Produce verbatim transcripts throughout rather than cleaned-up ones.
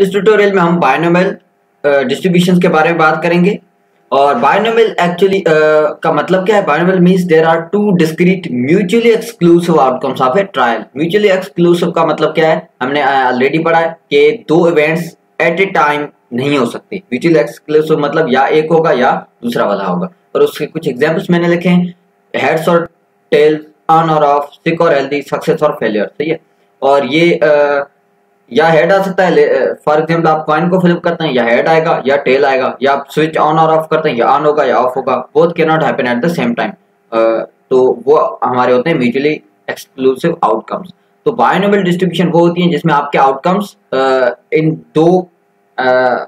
इस ट्यूटोरियल में हम बायनोमियल डिस्ट्रीब्यूशंस के बारे में बात करेंगे। और बायनोमियल एक्चुअली का मतलब क्या है? Binomial means there are two discrete mutually exclusive outcomes of a trial. Mutually exclusive का मतलब क्या है? हमने ऑलरेडी पढ़ा है कि दो इवेंट्स एट ए टाइम नहीं हो सकते। म्यूचुअली एक्सक्लूसिव मतलब या एक होगा या दूसरा वाला होगा। और उसके कुछ एग्जांपल्स मैंने लिखे हैं, हेड्स और टेल्स, ऑन और ऑफ, सिक और हेल्दी, सक्सेस और फेलियर। सही है। और ये आ, या हेड आ सकता है, फॉर एग्जाम्पल आप कॉइन को फ्लिप करते हैं या हेड आएगा या टेल आएगा, या आप स्विच ऑन और ऑफ करते हैं या ऑन होगा या ऑफ होगा। Both can not happen at the same time. तो वो हमारे होते हैं म्यूचुअली एक्सक्लूसिव आउटकम्स। तो बायनोमियल डिस्ट्रीब्यूशन वो होती है जिसमें आपके आउटकम्स इन दो uh,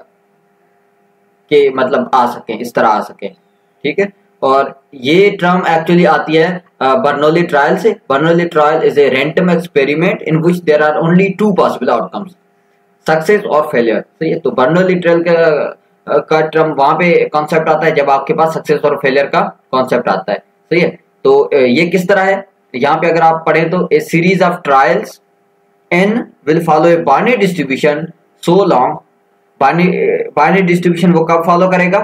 के मतलब आ सके, इस तरह आ सके। ठीक है। और ये टर्म एक्चुअली आती है बर्नौली ट्रायल से। Bernoulli trial is a random experiment in which there are only two possible outcomes, success और फेलियर। सही है। तो बर्नौली ट्रायल का का टर्म वहां पे कॉन्सेप्ट आता है जब आपके पास सक्सेस और फेलियर का कॉन्सेप्ट आता है। सही है। तो ये किस तरह है? यहाँ पे अगर आप पढ़ें तो a series of trials n will follow a binary distribution so long. Binary distribution वो कब फॉलो करेगा?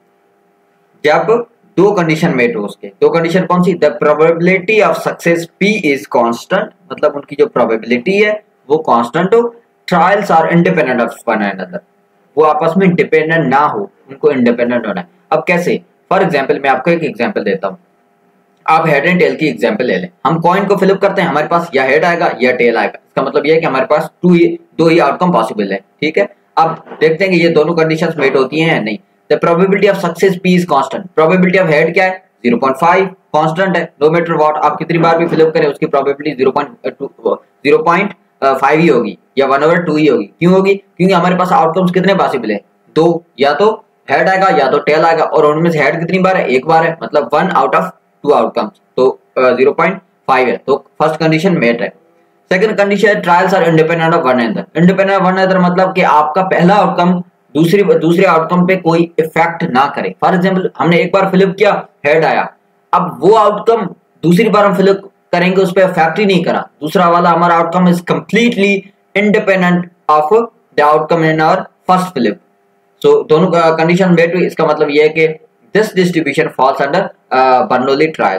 जब दो कंडीशन मेट हो उसके। दो कंडीशन कौन सी? The probability of success p is constant, मतलब उनकी जो प्रोबेबिलिटी है वो कांस्टेंट हो। Trials are independent of one another, वो आपस में डिपेंडेंट ना हो, उनको इंडिपेंडेंट होना है। अब कैसे? फॉर एग्जांपल मैं आपको एक एग्जांपल देता हूं। आप हेड एंड टेल की एग्जांपल ले लें। हम कॉइन को फिलअप करते हैं, हमारे पास या हेड आएगा या टेल आएगा। इसका मतलब यह है कि हमारे पास टू ही दो ही आउटकम पॉसिबल है। ठीक है। अब देखते हैं कि ये दोनों कंडीशंस मेट होती हैं या नहीं। The probability of success P is constant. Probability of head क्या है? ज़ीरो पॉइंट फाइव constant है। No matter what आप कितनी बार भी फिलअप करें उसकी probability ज़ीरो पॉइंट फाइव ही होगी या वन ओवर टू ही होगी। क्यों होगी? क्योंकि हमारे पास आउटकम्स कितने पॉसिबल है? दो, या तो हेड आएगा या तो टेल आएगा। और उनमें से हेड कितनी बार है? एक बार है, मतलब one out of two outcomes. तो ज़ीरो पॉइंट फाइव है। तो फर्स्ट कंडीशन मेट है। सेकंड कंडीशन है trials are independent of one another. Independent of one another मतलब कि आपका पहला आउटकम दूसरी दूसरे आउटकम पे कोई इफेक्ट ना करे। फॉर एग्जांपल हमने एक बार फिलअप किया, हेड आया, अब वो आउटकम दूसरी बार हम फिलअप करेंगे उस पे इफेक्ट ही नहीं करा। दूसरा वाला हमारा outcome is completely independent of the outcome in our first flip. So दोनों का कंडीशन मेट हुई। इसका मतलब ये है कि this distribution falls under Bernoulli trial.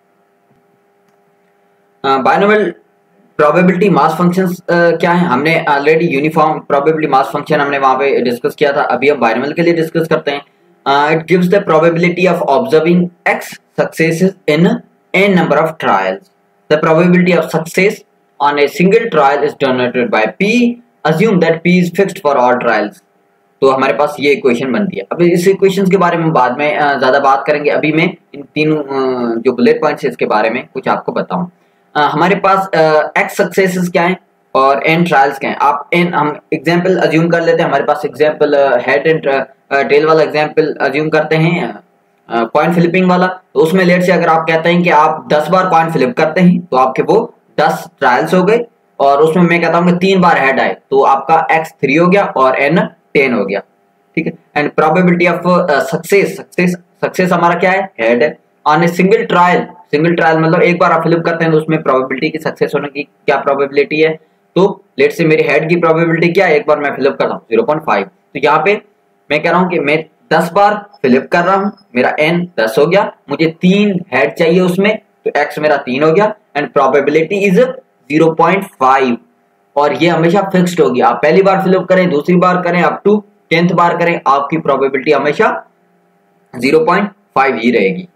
Binomial probability mass functions क्या है? हमने already uniform probability mass function हमने वहां पे डिस्कस किया था। अभी हम बायनोमियल के लिए डिस्कस करते हैं। It gives the probability of observing x successes in n number of trials. The probability of success on a single trial is denoted by p। Assume that p is fixed for all trials. तो हमारे पास ये equation बनती है। अब इस equation के बारे में बाद में uh, ज्यादा बात करेंगे। अभी मैं इन तीनों uh, जो बुलेट पॉइंट्स है इसके बारे में कुछ आपको बताऊं। Uh, हमारे पास एक्स सक्सेसेस क्या है और एन ट्रायल्स क्या है। आप एन हम एग्जांपल अज्यूम कर लेते हैं। हमारे पास एग्जांपल हेड एंड टेल वाला एग्जांपल अज्यूम करते हैं, कॉइन फ्लिपिंग वाला। तो उसमें लेट से अगर आप कहते हैं कि आप दस बार कॉइन फ्लिप करते हैं तो आपके वो दस ट्रायल्स हो गए। और उसमें मैं कहता हूँ कि तीन बार हेड आए तो आपका एक्स थ्री हो गया और एन टेन हो गया। ठीक है। And probability of success success success हमारा क्या है? हेड है। On a single trial, single trial मतलब एक बार आप फिलअप करते हैं तो उसमें प्रोबेबिलिटी की सक्सेस होने की क्या प्रोबेबिलिटी है? तो लेट से मेरी हेड की प्रोबेबिलिटी क्या है? एक बार मैं फिलअप करता हूँ ज़ीरो पॉइंट फाइव। तो यहाँ पे मैं कह रहा हूँ कि मैं दस बार फिलअप कर रहा हूँ, मेरा एन दस हो गया, मुझे तीन हेड चाहिए उसमें, तो एक्स मेरा तीन हो गया। And probability is zero point five. और ये हमेशा फिक्स्ड होगी। आप पहली बार फिलअप करें, दूसरी बार करें, अप टू टेंथ बार करें, आपकी प्रोबेबिलिटी हमेशा ज़ीरो पॉइंट फाइव ही रहेगी।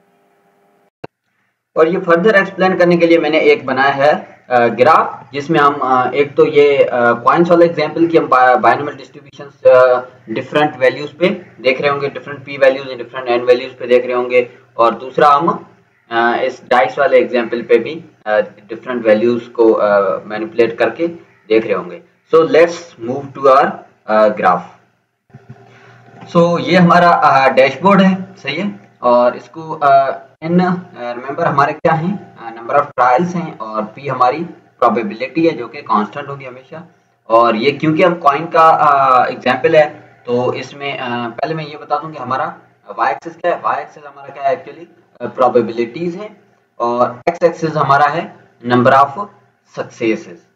और ये फर्दर एक्सप्लेन करने के लिए मैंने एक बनाया है ग्राफ, जिसमें हम एक तो ये कॉइन्स वाला एग्जांपल कि हम बायनोमियल डिस्ट्रीब्यूशंस डिफरेंट वैल्यूज पे देख रहे होंगे, different p values different n values पे देख रहे होंगे। और दूसरा हम इस डाइस वाले एग्जांपल पे भी डिफरेंट वैल्यूज को मैनिपुलेट करके देख रहे होंगे। So let's move to our graph. So ये हमारा डैशबोर्ड है। सही है। और इसको इन रिमेंबर हमारे क्या हैं? नंबर ऑफ ट्रायल्स हैं और पी हमारी प्रोबेबिलिटी है जो कि कांस्टेंट होगी हमेशा। और ये क्योंकि हम कॉइन का एग्जांपल है तो इसमें uh, पहले मैं ये बता दूं कि हमारा वाई एक्सिस क्या है। वाई एक्सिस हमारा क्या है? एक्चुअली प्रोबेबिलिटीज है। और एक्स एक्सिस हमारा है नंबर ऑफ सक्सेसेस।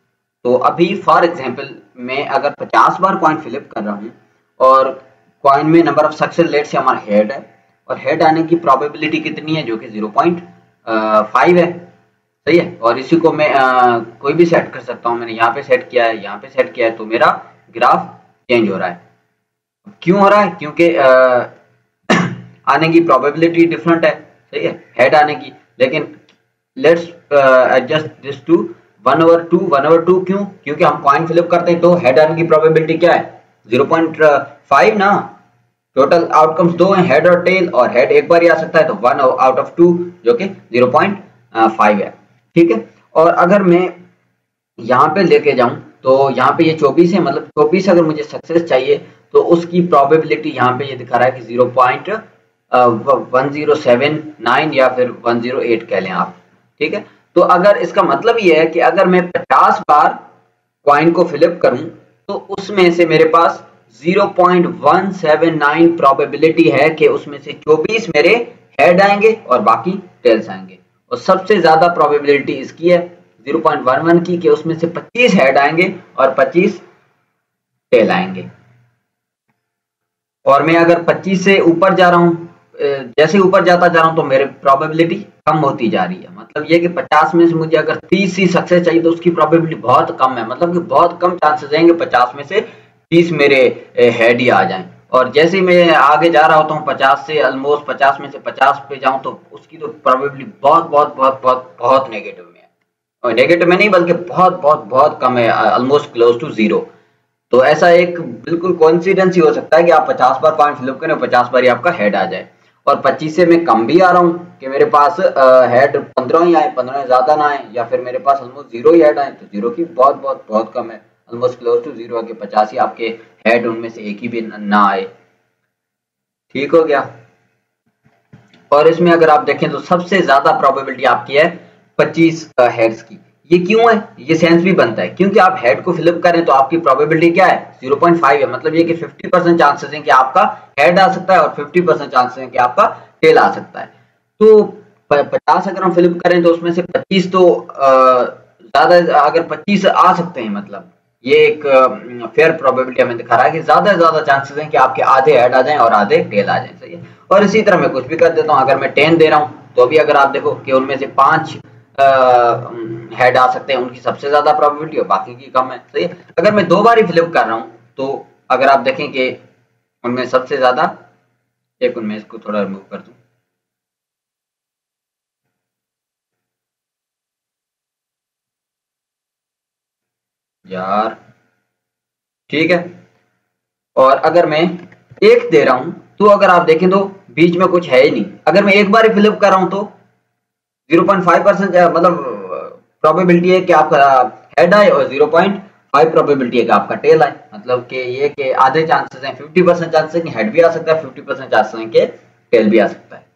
तो अभी फॉर एग्जांपल मैं अगर पचास बार कॉइन फिलिप कर रहा हूँ और कॉइन में नंबर ऑफ सक्सेस लेट से हमारा हेड है और हेड आने की प्रोबेबिलिटी कितनी है, जो कि ज़ीरो पॉइंट फाइव है, सही है। और इसी को मैं आ, कोई भी सेट कर सकता हूँ। मैंने यहाँ पे सेट किया है, यहाँ पे सेट किया है, तो मेरा ग्राफ चेंज हो रहा है। क्यों हो रहा है? क्योंकि आने की प्रोबेबिलिटी डिफरेंट है, सही है, हेड आने की। लेकिन let's adjust this to one over two one over two क्यों? क्योंकि हम कॉइन फिलिप करते हैं तो हेड आने की प्रोबेबिलिटी क्या है, ज़ीरो पॉइंट फाइव ना। टोटल आउटकम्स दो हैं, हेड और टेल, और हेड एक बार ही आ सकता है, तो वन आउट ऑफ टू जो कि ज़ीरो पॉइंट फाइव है, ठीक है। और अगर मैं यहाँ पे लेके जाऊं तो यहाँ पे ये चौबीस है, मतलब चौबीस अगर मुझे सक्सेस चाहिए तो उसकी प्रोबेबिलिटी यहाँ पे ये दिखा रहा है कि zero point one zero seven nine या फिर वन ज़ीरो एट कह लें आप, ठीक है। तो अगर इसका मतलब ये है कि अगर मैं पचास बार कॉइन को फिलिप करूं तो उसमें से मेरे पास zero point one seven nine probability है कि उसमें से चौबीस मेरे हेड आएंगे और बाकी टेल्स आएंगे। और सबसे ज्यादा प्रोबेबिलिटी इसकी है ज़ीरो पॉइंट वन वन की कि उसमें से पच्चीस हेड आएंगे और पच्चीस टेल आएंगे। और मैं अगर पच्चीस से ऊपर जा रहा हूं, जैसे ऊपर जाता जा रहा हूं तो मेरे प्रोबेबिलिटी कम होती जा रही है। मतलब ये कि पचास में से मुझे अगर तीस ही सक्सेस चाहिए तो उसकी प्रोबेबिलिटी बहुत कम है, मतलब कि बहुत कम चांसेस हैं कि पचास में से तीस मेरे हेड ही आ जाएं। और जैसे ही मैं आगे जा रहा होता हूँ पचास से ऑलमोस्ट पचास में से पचास पे जाऊं तो उसकी तो प्रोबेबिलिटी बहुत बहुत बहुत बहुत बहुत नेगेटिव में है, और नेगेटिव में नहीं बल्कि बहुत बहुत बहुत कम है, ऑलमोस्ट क्लोज टू जीरो। तो ऐसा एक बिल्कुल कोइंसिडेंस ही हो सकता है कि आप पचास बार कॉइन फिलिप करें, पचास बार ही आपका हेड आ जाए। और पच्चीस से मैं कम भी आ रहा हूँ कि मेरे पास हेड पंद्रह ही आए, पंद्रह ज्यादा ना आए, या फिर मेरे पास ऑलमोस्ट जीरो ही हेड आए, तो जीरो की बहुत बहुत बहुत कम है, ऑलमोस्ट क्लोज टू जीरो है कि पचास ही आपके हेड उनमें से एक ही भी ना आए, ठीक हो गया। और इसमें अगर आप देखें तो सबसे ज्यादा प्रोबेबिलिटी आपकी है पच्चीस हेड्स की। ये क्यों है? ये सेंस भी बनता है क्योंकि आप हेड को फिलिप करें तो आपकी प्रोबेबिलिटी क्या है, ज़ीरो पॉइंट फाइव है। मतलब ये कि फिफ्टी परसेंट चांसेस हैं कि आपका हेड आ सकता है और फिफ्टी परसेंट चांसेस हैं कि आपका टेल आ सकता है। तो पचास अगर हम फिलिप करें तो उसमें से पच्चीस तो ज्यादा, अगर पच्चीस आ सकते हैं, मतलब ये एक फेयर प्रोबेबिलिटी हमें दिखा रहा है कि ज्यादा से ज्यादा चांसेस हैं कि आपके आधे हेड आ जाएं और आधे टेल आ जाएं, सही है। और इसी तरह मैं कुछ भी कर देता हूं, अगर मैं टेन दे रहा हूं तो अभी अगर आप देखो कि उनमें से पांच हेड आ सकते हैं, उनकी सबसे ज्यादा प्रोबेबिलिटी है, बाकी की कम है, सही है। अगर मैं दो बार ही फिलिप कर रहा हूं तो अगर आप देखें कि उनमें सबसे ज्यादा, एक उनमें इसको थोड़ा रिमूव कर दूं, यार, ठीक है। और अगर मैं एक दे रहा हूं तो अगर आप देखें तो बीच में कुछ है ही नहीं। अगर मैं एक बार ही फिलिप कर रहा हूं तो ज़ीरो पॉइंट फाइव परसेंट मतलब प्रोबेबिलिटी है कि आपका हेड आए और ज़ीरो पॉइंट फाइव प्रोबेबिलिटी है कि आपका टेल आए। मतलब कि ये कि आधे चांसेस हैं, फिफ्टी परसेंट चांसेस हैं कि हेड भी आ सकता है, फिफ्टी परसेंट चांसेस हैं कि टेल भी आ सकता है।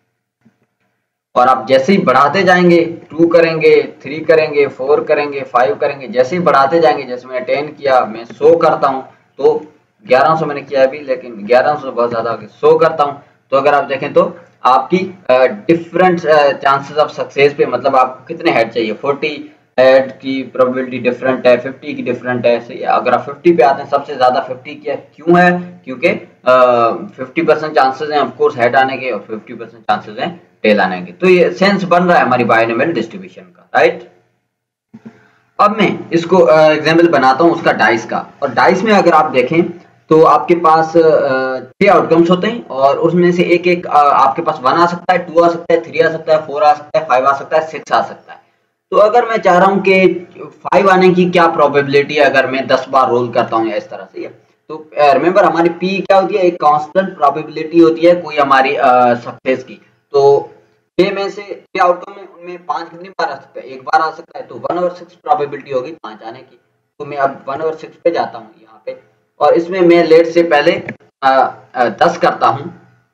और आप जैसे ही बढ़ाते जाएंगे, टू करेंगे, थ्री करेंगे, फोर करेंगे, फाइव करेंगे, जैसे ही बढ़ाते जाएंगे, जैसे मैंने टेन किया, मैं सौ करता हूँ तो ग्यारह सौ मैंने किया अभी, लेकिन ग्यारह सौ बहुत ज्यादा हो, सौ करता हूँ तो अगर आप देखें तो आपकी डिफरेंट चांसेस ऑफ सक्सेस पे, मतलब आपको कितने हेड चाहिए, फोर्टी हेड की प्रोबेबिलिटी डिफरेंट है, फिफ्टी की डिफरेंट है, सही है। अगर आप फिफ्टी पे आते हैं, सबसे ज्यादा फिफ्टी की है, क्यों है? क्योंकि फिफ्टी परसेंट चांसेस हैं ऑफकोर्स हेड आने के और फिफ्टी परसेंट चांसेस हैं टेल आने के। तो ये सेंस बन रहा है हमारी बायनोमियल डिस्ट्रीब्यूशन का, राइट। अब मैं इसको एग्जाम्पल बनाता हूं उसका डाइस का। और डाइस में अगर आप देखें तो आपके पास छह आउटकम्स होते हैं और उसमें से एक एक आ, आपके पास वन आ सकता है, टू आ सकता है, थ्री आ सकता है, फोर आ सकता है, फाइव आ सकता है, सिक्स आ सकता है। तो अगर मैं चाह रहा हूं कि फाइव आने की क्या प्रोबेबिलिटी है अगर मैं दस बार रोल करता हूं या इस तरह से, ये तो रिमेंबर हमारी पी क्या होती है, एक कांस्टेंट प्रोबेबिलिटी होती है कोई हमारी सक्सेस की। तो छह में से छह आउटकम में उनमें पांच कितनी बार आ सकता है, एक बार आ सकता है, तो वन ओवर सिक्स प्रोबेबिलिटी होगी पांच आने की। तो मैं अब वन ओवर सिक्स पे जाता हूँ यहाँ पे, और इसमें मैं लेट से पहले आ, आ, दस करता हूँ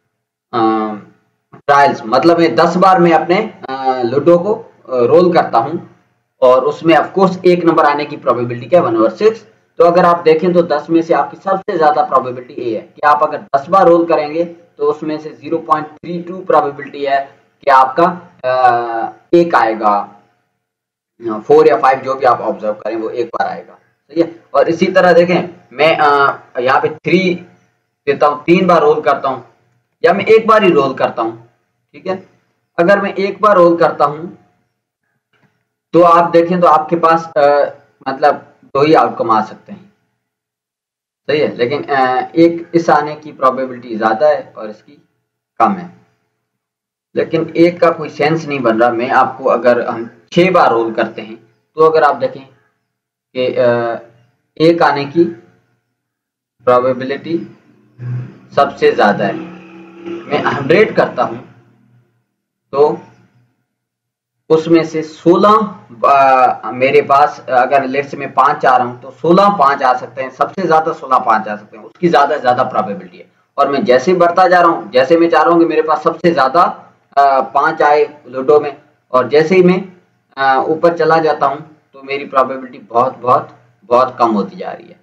ट्रायल्स, मतलब मैं दस बार मैं अपने लूडो को रोल करता हूँ और उसमें ऑफकोर्स एक नंबर आने की प्रोबेबिलिटी क्या है, वन ओवर सिक्स। तो अगर आप देखें तो दस में से आपकी सबसे ज्यादा प्रोबेबिलिटी ए है कि आप अगर दस बार रोल करेंगे तो उसमें से zero point three two probability है कि आपका आ, एक आएगा, फोर या फाइव जो भी आप ऑब्जर्व करें वो एक बार आएगा। सही है। और इसी तरह देखें मैं यहाँ पे थ्री देता हूँ, तीन बार रोल करता हूँ, या मैं एक बार ही रोल करता हूँ, ठीक है। अगर मैं एक बार रोल करता हूँ तो आप देखें तो आपके पास आ, मतलब दो ही आउटकम आ सकते हैं, सही है। लेकिन आ, एक इस आने की प्रोबेबिलिटी ज्यादा है और इसकी कम है, लेकिन एक का कोई सेंस नहीं बन रहा। मैं आपको अगर हम छह बार रोल करते हैं तो अगर आप देखें कि एक आने की प्रोबेबिलिटी सबसे ज्यादा है, मैं हंड्रेड करता हूं तो उसमें से सोलह मेरे पास, अगर लेट से मैं पांच आ रहा हूं तो सोलह पांच आ सकते हैं, सबसे ज्यादा सोलह पांच आ सकते हैं, उसकी ज्यादा ज्यादा प्रोबेबिलिटी है। और मैं जैसे ही बढ़ता जा रहा हूं, जैसे मैं चाह रहा हूं कि मेरे पास सबसे ज्यादा पांच आए लूडो में, और जैसे ही मैं ऊपर चला जाता हूं तो मेरी प्रोबेबिलिटी बहुत बहुत बहुत कम होती जा रही है।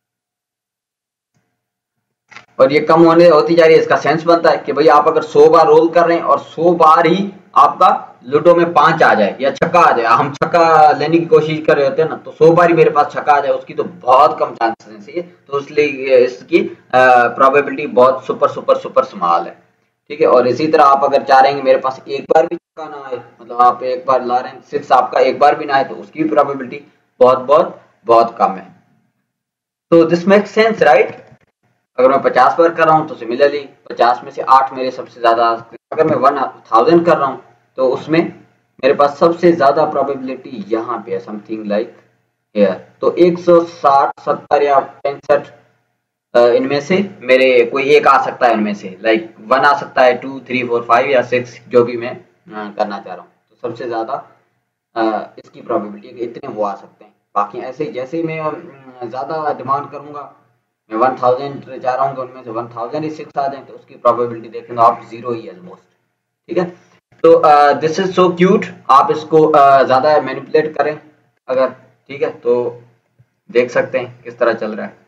और ये कम होने होती जा रही है, इसका सेंस बनता है कि भाई आप अगर सौ बार रोल कर रहे हैं और सौ बार ही आपका लूडो में पांच आ जाए या छक्का आ जाए, हम छक्का लेने की कोशिश कर रहे होते हैं ना, तो सौ बार ही मेरे पास छक्का आ जाए, उसकी तो बहुत कम चांसेस है, तो इसलिए इसकी प्रोबेबिलिटी बहुत सुपर सुपर सुपर स्मॉल है, ठीक है। और इसी तरह आप अगर चाह रहे हैं मेरे पास एक बार भी छक्का ना आए, मतलब आप एक बार ला रहे हैं सिक्स, आपका एक बार भी ना आए, तो उसकी प्रोबेबिलिटी बहुत बहुत बहुत कम है। तो दिस मेक्स सेंस राइट। अगर मैं पचास बार कर रहा हूं तो सिमिलरली पचास में से आठ मेरे सबसे ज्यादा आ सकते हैं। अगर मैं वन थाउजेंड कर रहा हूं तो उसमें मेरे पास सबसे ज्यादा प्रोबेबिलिटी यहाँ पे है, समथिंग लाइक हियर। तो एक सौ साठ सत्तर या पैंसठ इनमें से मेरे कोई एक आ सकता है, इनमें से लाइक वन आ सकता है, टू थ्री फोर फाइव या सिक्स, जो भी मैं करना चाह रहा हूँ। तो सबसे ज्यादा इसकी प्रोबेबिलिटी इतने वो आ सकते हैं। बाकी ऐसे जैसे ही मैं ज्यादा डिमांड करूंगा, मैं वन थाउजेंड चाह रहा हूँ कि उनमें से वन थाउजेंड ही सिक्स आ जाए, तो उसकी प्रोबेबिलिटी देखें तो आप जीरो ही ऑलमोस्ट, ठीक है। तो दिस इज सो क्यूट। आप इसको uh, ज्यादा मैनिपुलेट करें अगर, ठीक है, तो देख सकते हैं किस तरह चल रहा है,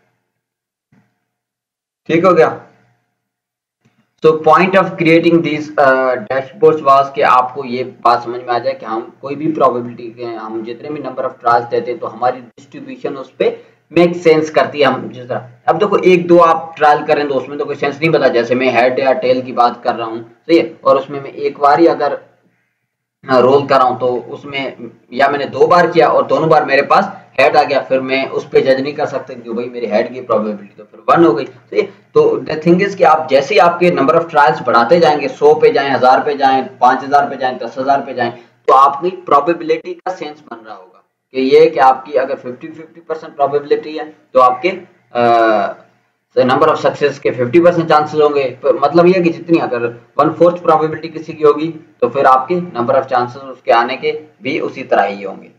ठीक हो गया। तो point of creating this dashboards was कि आपको ये बात समझ में आ जाए कि हम कोई भी प्रोबेबिलिटी के, हम जितने भी नंबर ऑफ ट्रायल्स देते हैं तो हमारी डिस्ट्रीब्यूशन उस पे मेक सेंस करती है। हम जिस तरह अब देखो एक दो आप ट्रायल करें तो उसमें तो कोई सेंस नहीं बता, जैसे मैं हेड या टेल की बात कर रहा हूँ, सही है, और उसमें मैं एक बार ही अगर रोल कर रहा हूँ तो उसमें या मैंने दो बार किया और दोनों बार मेरे पास हेड आ गया, फिर मैं उस पर जज नहीं कर सकता कि भाई मेरे हेड की प्रोबेबिलिटी तो फिर वन हो गई, सही है। तो द थिंग इज कि आप जैसे ही आपके नंबर ऑफ ट्रायल्स बढ़ाते जाएंगे, सौ पे जाएं, हजार पे जाएं, पांच हजार पे जाएं, दस हजार पे जाएं, तो आपकी प्रोबेबिलिटी का सेंस बन रहा होगा कि ये कि आपकी अगर फिफ्टी फिफ्टी परसेंट प्रोबेबिलिटी है तो आपके नंबर ऑफ सक्सेस के फिफ्टी परसेंट चांसेस होंगे। मतलब ये कि जितनी अगर वन फोर्थ प्रोबेबिलिटी किसी की होगी तो फिर आपके नंबर ऑफ चांसेस उसके आने के भी उसी तरह ही होंगे।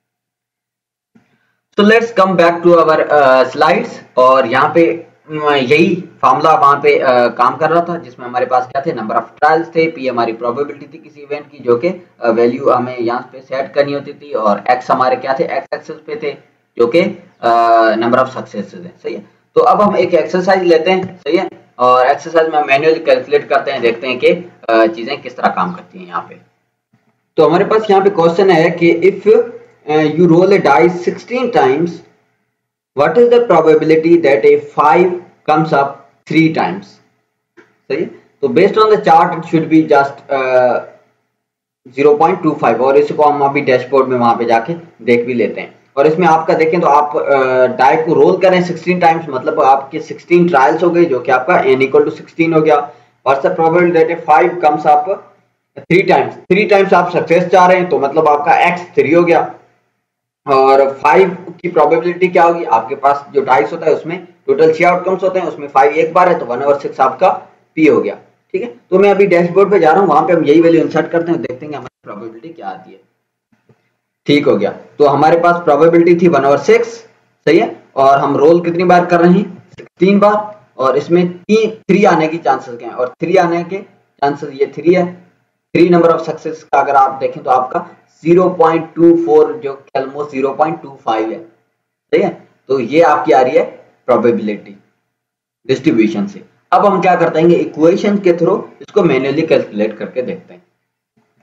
So let's come back to our slides. और यहाँ पे यही फार्मूला वहां पे uh, काम कर रहा था, जिसमें हमारे पास क्या थे, नंबर ऑफ ट्रायल्स थे, पी हमारी प्रोबेबिलिटी थी किसी इवेंट की जो कि वैल्यू uh, हमें यहाँ पे सेट करनी होती थी, और एक्स हमारे क्या थे, एक्स एक्सेस पे थे जो कि नंबर ऑफ सक्सेस थे, सही है। तो अब हम एक एक्सरसाइज लेते हैं, सही है, और एक्सरसाइज में मैन्युअली कैलकुलेट करते हैं, देखते हैं कि uh, चीजें किस तरह काम करती हैं यहाँ पे। तो हमारे पास यहाँ पे क्वेश्चन है कि if you roll a dice sixteen times, what is the probability that a five comes up three times, सही है। तो based on the chart it should be just uh, zero point two five, और इसको हम अभी dashboard में वहां पे जाके देख भी लेते हैं। और इसमें आपका देखें तो आप डाई को रोल करें सिक्सटीन टाइम्स, मतलब आपके सिक्सटीन ट्रायल्स हो गए, जो कि आपका n इक्वल टू सिक्सटीन हो गया। और the probability that a five comes up three times, three times आप सक्सेस चाह रहे हैं तो मतलब आपका x थ्री हो गया। और फाइव की प्रोबेबिलिटी क्या होगी, आपके पास जो डाइस होता है उसमें टोटल छह आउटकम्स होते हैं, उसमें फाइव एक बार है तो वन ओवर सिक्स आपका पी हो गया, ठीक है। तो मैं अभी डैशबोर्ड पे जा रहा हूँ, वहां पे हम यही वैल्यू इंसर्ट करते हैं, देखते हैं कि हमारी प्रोबेबिलिटी क्या आती है। ठीक हो गया। तो हमारे पास प्रोबेबिलिटी थी वन ओवर सिक्स, सही है, और हम रोल कितनी बार कर रहे हैं, तीन बार, और इसमें तीन थ्री आने की चांसेस क्या है, और थ्री आने के चांसेस ये थ्री है। थ्री नंबर ऑफ सक्सेस का अगर आप देखें तो आपका ज़ीरो पॉइंट टू फोर जो almost zero point two five है, ठीक है। तो ये आपकी आ रही है प्रोबेबिलिटी डिस्ट्रीब्यूशन से। अब हम क्या करते हैं, इक्वेशन के थ्रू इसको मैन्युअली कैलकुलेट करके देखते हैं।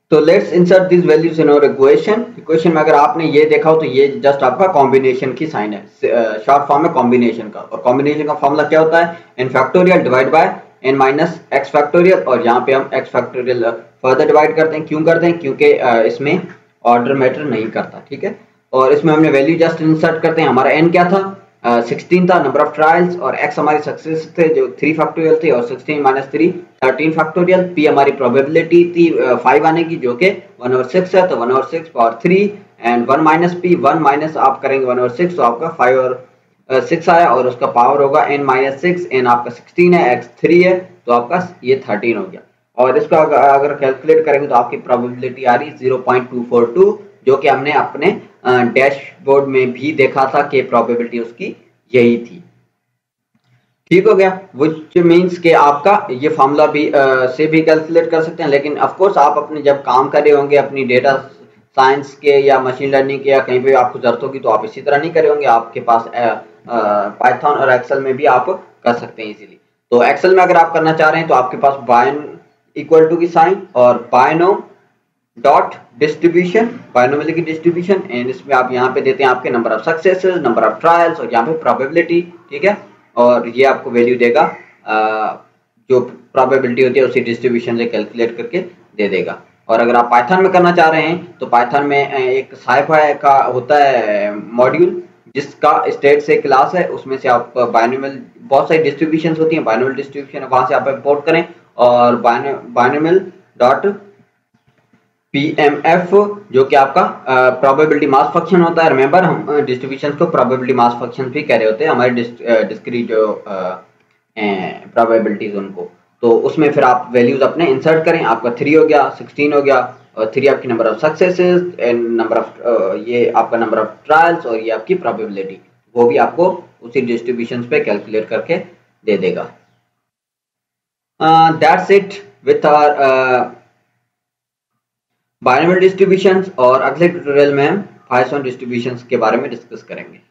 तो let's insert this values in our equation. Equation में अगर आपने ये देखा हो तो ये जस्ट आपका कॉम्बिनेशन की साइन है, शॉर्ट फॉर्म है कॉम्बिनेशन का, और कॉम्बिनेशन का फॉर्मूला क्या होता है, N factorial divide by N minus X factorial, और यहाँ पे हम एक्स फैक्टोरियल फर्दर डिवाइड करते हैं। क्यों करते हैं, क्योंकि इसमें ऑर्डर मैटर नहीं करता, ठीक है। और इसमें हमने वैल्यू जस्ट इंसर्ट करते हैं। हमारा एन क्या था, सिक्सटीन था नंबर ऑफ ट्रायल्स, और एक्स हमारी सक्सेस थे जो थ्री फैक्टोरियल थे, और sixteen minus three thirteen factorial. P हमारी प्रोबेबिलिटी थी फाइव आने की जो कि वन ओवर सिक्स है, तो one over six power three, and one minus P, one minus आप करेंगे वन ओवर सिक्स, तो आपका फाइव और सिक्स आया, और उसका पावर होगा एन माइनस सिक्स, एन आपका सिक्सटीन है, एक्स थ्री है, तो आपका ये थर्टीन हो गया। और इसका अगर कैलकुलेट करेंगे तो आपकी प्रोबेबिलिटी आ रही है zero point two four two, जो कि हमने अपने डैशबोर्ड में भी देखा था कि प्रोबेबिलिटी उसकी यही थी। ठीक हो गया, विच मीन्स कि आपका ये फॉर्मूला भी आ, से भी कैलकुलेट कर सकते हैं, लेकिन ऑफ कोर्स आप अपने जब काम कर रहे होंगे अपनी डेटा साइंस के या मशीन लर्निंग के या कहीं पे आपको जरूरत होगी तो आप इसी तरह नहीं करे होंगे। आपके पास पाइथन और एक्सेल में भी आप कर सकते हैं इजीली। तो एक्सेल में अगर आप करना चाह रहे हैं तो आपके पास बायन इक्वल टू की साइन और बायनोम डॉट डिस्ट्रीब्यूशन, बायनोमियल की डिस्ट्रीब्यूशन, एंड इसमें आप यहाँ पे देते हैं आपके number of successes, number of trials, और यहाँ पे प्रोबेबिलिटी, ठीक है। और ये आपको वैल्यू देगा आ, जो प्रोबेबिलिटी होती है उसी डिस्ट्रीब्यूशन से कैलकुलेट करके दे देगा। और अगर आप पाइथन में करना चाह रहे हैं तो पाइथन में एक साइफाई का होता है मॉड्यूल जिसका स्टेट से क्लास है, उसमें से आप बायनोमियल बहुत सारी डिस्ट्रीब्यूशन होती हैं, बायनोमियल डिस्ट्रीब्यूशन वहां से आप इंपोर्ट करें, और बायनोमियल डॉट पीएमएफ जो कि आपका प्रोबेबिलिटी मास फंक्शन होता है। रिमेंबर हम डिस्ट्रीब्यूशन को प्रोबेबिलिटी मास फंक्शन भी कह रहे होते हैं, हमारे डिस्क्रीट जो प्रोबेबिलिटीज उनको, तो उसमें फिर आप वैल्यूज अपने इंसर्ट करें। आपका थ्री हो गया, सिक्सटीन हो गया, और थ्री आपकी number of successes, and number of ये आपका नंबर ऑफ ट्रायल्स, और ये आपकी प्रोबेबिलिटी, वो भी आपको उसी डिस्ट्रीब्यूशन पे कैलकुलेट करके दे देगा। That's it with our binomial distributions, और अगले ट्यूटोरियल में हम पाइथन डिस्ट्रीब्यूशंस के बारे में डिस्कस करेंगे।